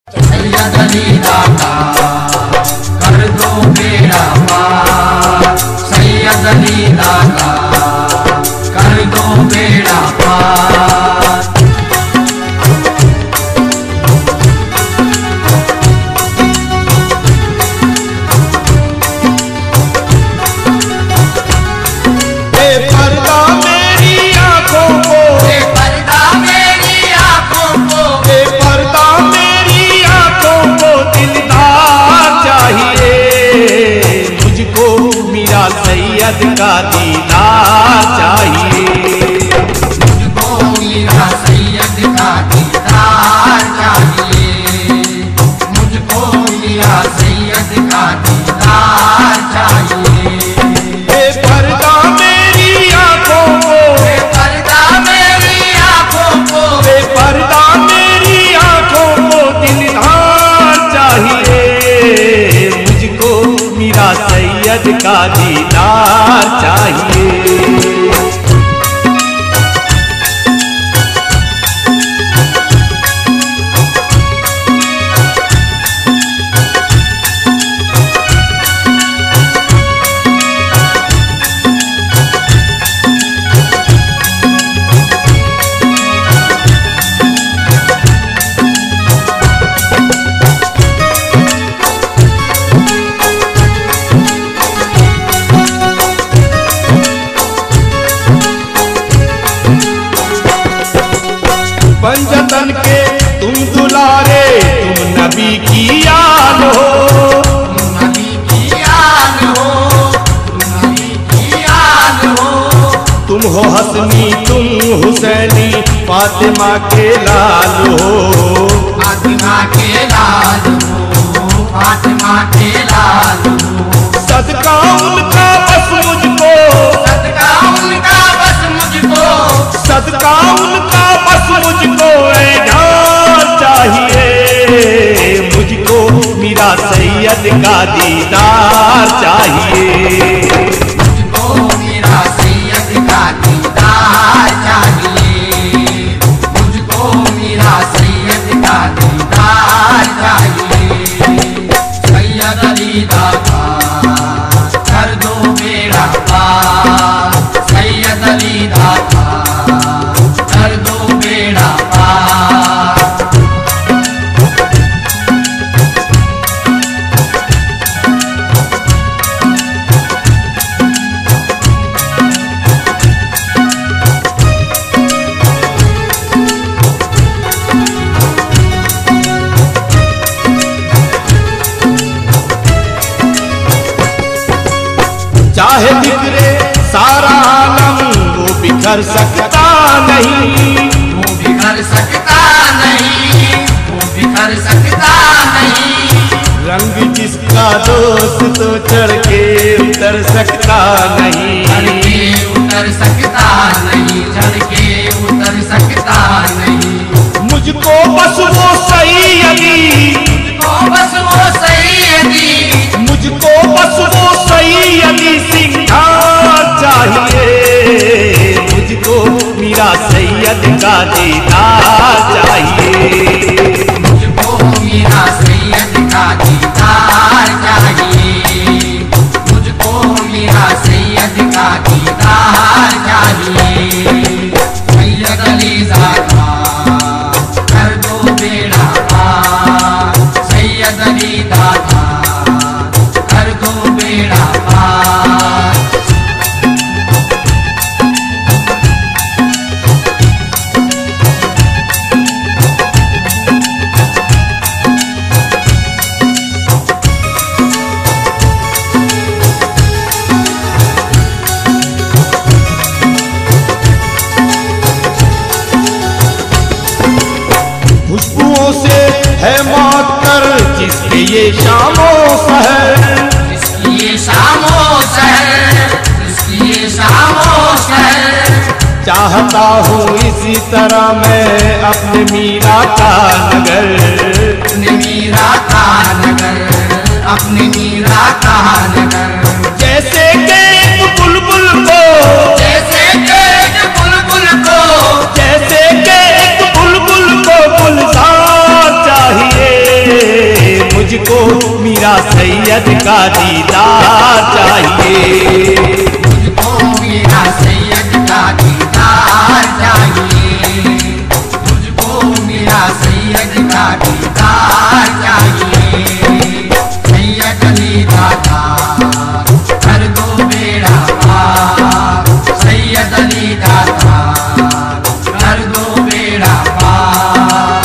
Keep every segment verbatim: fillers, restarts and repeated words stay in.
सैयद अली दाता कर दो बेड़ा पार, सैयद अली दाता कर दो बेड़ा पार। बेपर्दा मेरी आँखों को, बेपर्दा मेरी आँखों को, बेपर्दा मेरी आँखों को दिलदार चाहिए। मुझको मेरा सैयद का दीदार चाहिए। मुझको मेरा सैयद का दीदार चाहिए। मुझको मेरा सैयद का दीदार चाहिए। बेपर्दा मेरी आँखों को, बेपर्दा मेरी आँखों को, बेपर्दा मेरी आँखों को दिलदार चाहिए। मुझको मेरा सैयद का दीदार चाहिए। पंजतन के तुम दुलारे, तुम नबी की आन हो। तुम नबी की आन हो, तुम नबी की आन हो। तुम हो हसनी, तुम हुसैनी, फातिमा के लाल हो। फातिमा के लाल हो, फातिमा के लाल हो। सदका उनका बस मुझको, सदका उनका बस मुझको, सदका उनका बस मुझको ऐनान चाहिए। मुझको मेरा सैयद का दीदार चाहिए। मुझको मेरा सैयद का दीदार चाहिए। मुझको मेरा सैयद का दीदार चाहिए। सैयद अली दाता कर दो बेड़ा पार, सैयद अली दाता कर दो बेड़ा पार। चाहे बिखरे सारा आलम, वो बिखर सकता नहीं। वो बिखर सकता नहीं, वो बिखर सकता नहीं। रंग जिसका दोस्त तो चढ़ के उतर सकता नहीं। चढ़ के उतर सकता नहीं, चढ़ के उतर सकता नहीं। मुझको बस वो सैयदी, मुझको बस वो सैयदी, मुझको बस वो सैयदी सिंगार चाहिए। मुझको मेरा सैयद का दीदार चाहिए। मुझको मेरा सैयद का दीदार चाहिए। मुझको मेरा सैयद का दीदार चाहिए। सैयद अली दाता कर दो बेड़ा पार, सैयद अली दाता कर दो बेड़ा पार। खुशबुओं से है मातर जिसके ये शामो सहर, जिसकी ये शामो सहर, जिसकी ये शामो सहर। चाहता हूँ इसी तरह मैं अपने मीरा का नगर। अपने मीरा का नगर, अपने मीरा का नगर। जैसे के एक बुलबुल को, जैसे के एक बुलबुल को, जैसे के एक बुलबुल को गुलजार चाहिए। मुझको मीरा सैयद का दीदार चाहिए। मुझको मीरा सैयद का दीदार चाहिए। मुझको मीरा सैयद का दीदार चाहिए। सैयद अली दादा कर दो बेड़ा पार। सैयद अली दादा कर दो बेड़ा पार।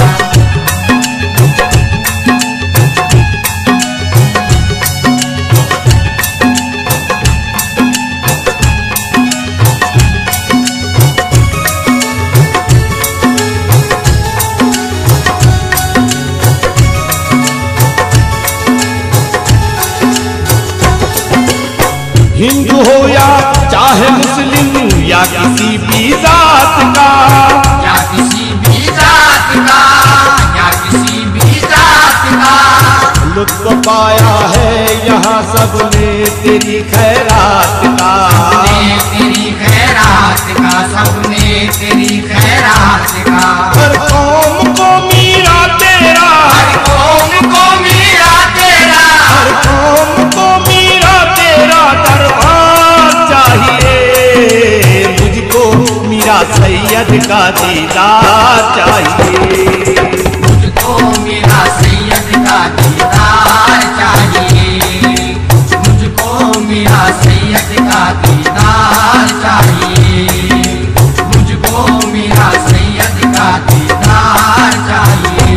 हिंदू हो या चाहे मुस्लिम या किसी भी जात का, या किसी भी जात का, या किसी भी जात का लुत्फ पाया है यहाँ सबने तेरी खैरात का। सबने तेरी खैरात का, सबने तेरी खैरात का। हर कौम को मीरा तेरा, हर कौम को मीरा तेरा, हर कौम को मीरा तेरा दरबार चाहिए। मुझको मीरा सैयद का दीदार चाहिए। मुझको मीरा सैयद का दीदार चाहिए। मुझको मीरा सैयद का दीदार चाहिए। मुझको मीरा सैयद का दीदार चाहिए।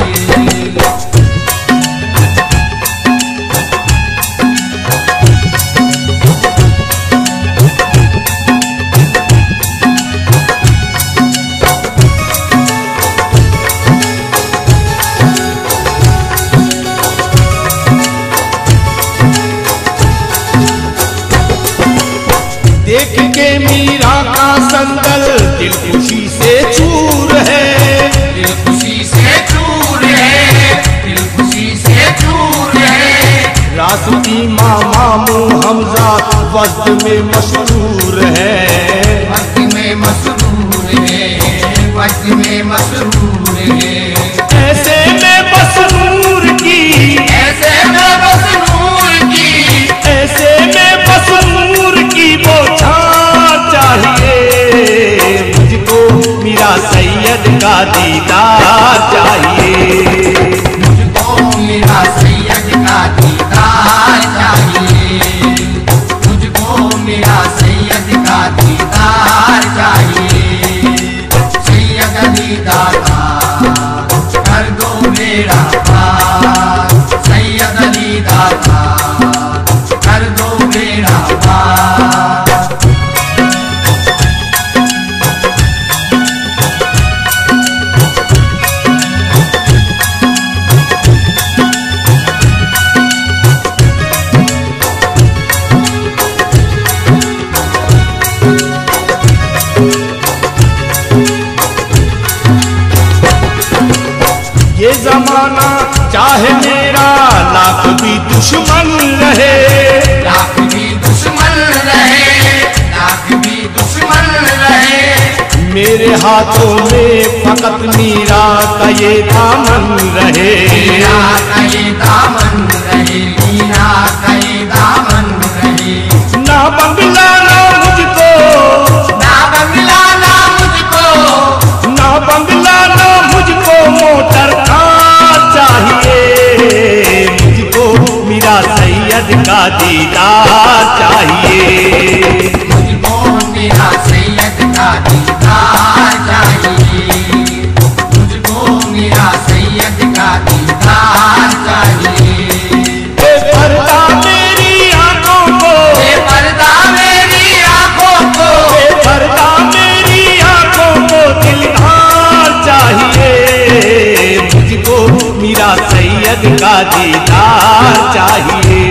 देख के मीरा का संदल दिल खुशी से चूर है। दिल खुशी से चूर है, दिल खुशी से चूर है। रासती मामू हमजा वक्त में मशहूर है। वक्त में मसरूर है, वक्त में मसरूर है। ऐसे में बस नूर की, ऐसे में बस नूर की, ऐसे में बस नूर की बौछार चाहिए। मुझको मीरा सैयद का दीदार चाहिए। मुझको मीरा सैयद का दीदार चाहिए। मुझको मीरा सैयद का दीदार चाहिए। सैयद अली दादा कर दो बेड़ा पार। सैयद अली दादा कर दो बेड़ा पार। ये जमाना चाहे मेरा लाख भी दुश्मन रहे, लाख भी दुश्मन रहे, लाख भी दुश्मन रहे। मेरे हाथों में फकत मीरा का ये दामन रहे। मीरा का ये दामन रहे, मीरा का ये दामन रहे। ना बंगला ना मुझको, ना बंगला ना मुझको, ना बंगला ना मुझको मोटर कार चाहिए। मुझको मीरा सैयद का दीदार चाहिए। मुझको मीरा सैयद का दीदार चाहिए। मुझको मीरा सैयद का दीदार चाहिए। बेपर्दा मेरी आंखों को, बेपर्दा मेरी आंखों को, बेपर्दा मेरी आंखों को दिलदार चाहिए। मुझको मीरा सैयद का दीदार चाहिए।